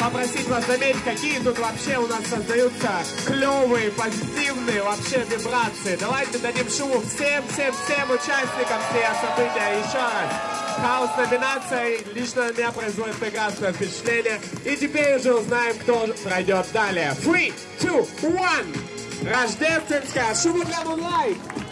попросить вас заметить, какие тут вообще у нас создаются клевые, позитивные вообще вибрации. Давайте дадим шуму всем участникам всего события. Еще раз. Хаос-номинация лично на меня производит прекрасное впечатление. И теперь уже узнаем, кто пройдет далее. 3, 2, 1. Рождественская. Шуму для Moonlight.